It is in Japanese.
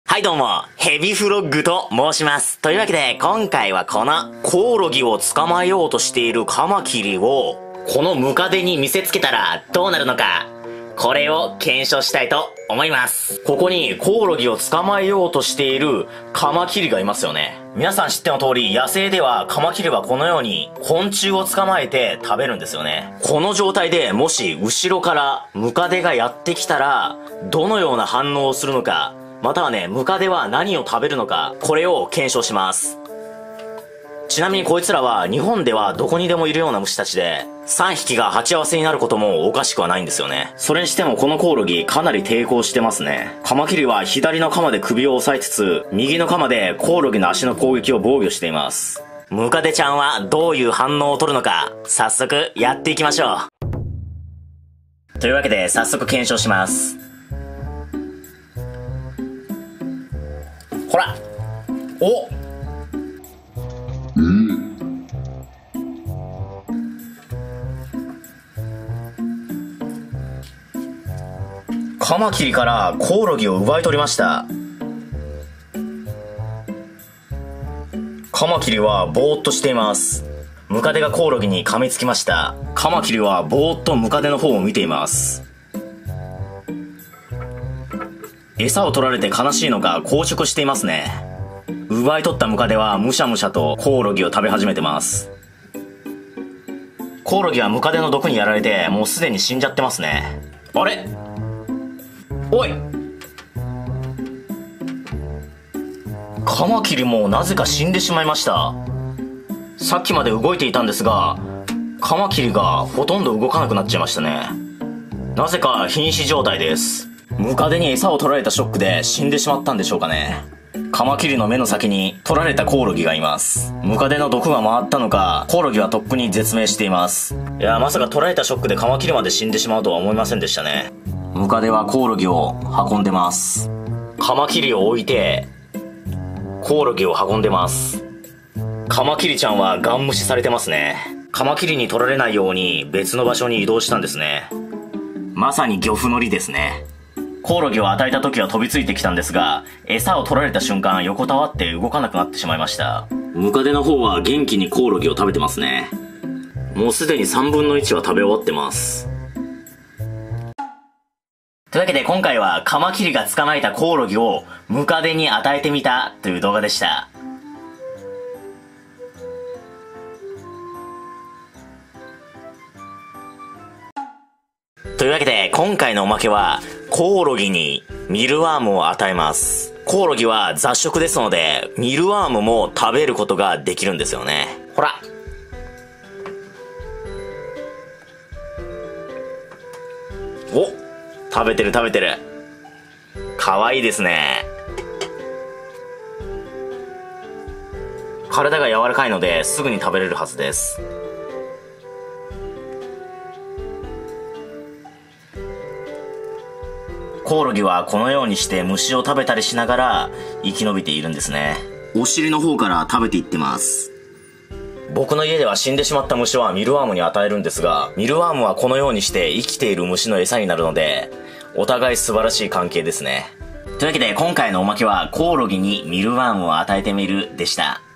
はいどうも、ヘビフロッグと申します。というわけで、今回はこのコオロギを捕まえようとしているカマキリを、このムカデに見せつけたらどうなるのか、これを検証したいと思います。ここにコオロギを捕まえようとしているカマキリがいますよね。皆さん知っての通り、野生ではカマキリはこのように昆虫を捕まえて食べるんですよね。この状態でもし後ろからムカデがやってきたら、どのような反応をするのか、またはね、ムカデは何を食べるのか、これを検証します。ちなみにこいつらは日本ではどこにでもいるような虫たちで、3匹が鉢合わせになることもおかしくはないんですよね。それにしてもこのコオロギかなり抵抗してますね。カマキリは左のカマで首を押さえつつ、右のカマでコオロギの足の攻撃を防御しています。ムカデちゃんはどういう反応を取るのか、早速やっていきましょう。というわけで早速検証します。ほらおカマキリからコオロギを奪い取りました。カマキリはぼーっとしています。ムカデがコオロギに噛みつきました。カマキリはぼーっとムカデの方を見ています。餌を取られて悲しいのか硬直していますね。奪い取ったムカデはむしゃむしゃとコオロギを食べ始めてます。コオロギはムカデの毒にやられてもうすでに死んじゃってますね。あれおい、カマキリもなぜか死んでしまいました。さっきまで動いていたんですが、カマキリがほとんど動かなくなっちゃいましたね。なぜか瀕死状態です。ムカデに餌を取られたショックで死んでしまったんでしょうかね。カマキリの目の先に取られたコオロギがいます。ムカデの毒が回ったのか、コオロギはとっくに絶命しています。いや、まさか取られたショックでカマキリまで死んでしまうとは思いませんでしたね。ムカデはコオロギを運んでます。カマキリを置いて、コオロギを運んでます。カマキリちゃんはガン無視されてますね。カマキリに取られないように別の場所に移動したんですね。まさに漁夫の利ですね。コオロギを与えた時は飛びついてきたんですが、餌を取られた瞬間横たわって動かなくなってしまいました。ムカデの方は元気にコオロギを食べてますね。もうすでに3分の1は食べ終わってます。というわけで今回はカマキリが捕まえたコオロギをムカデに与えてみたという動画でした。というわけで今回のおまけはコオロギにミルワームを与えます。コオロギは雑食ですのでミルワームも食べることができるんですよね。ほらお、食べてる食べてる。かわいいですね。体が柔らかいのですぐに食べれるはずです。コオロギはこのようにして虫を食べたりしながら生き延びているんですね。お尻の方から食べていってます。僕の家では死んでしまった虫はミルワームに与えるんですが、ミルワームはこのようにして生きている虫の餌になるので、お互い素晴らしい関係ですね。というわけで今回のおまけはコオロギにミルワームを与えてみるでした。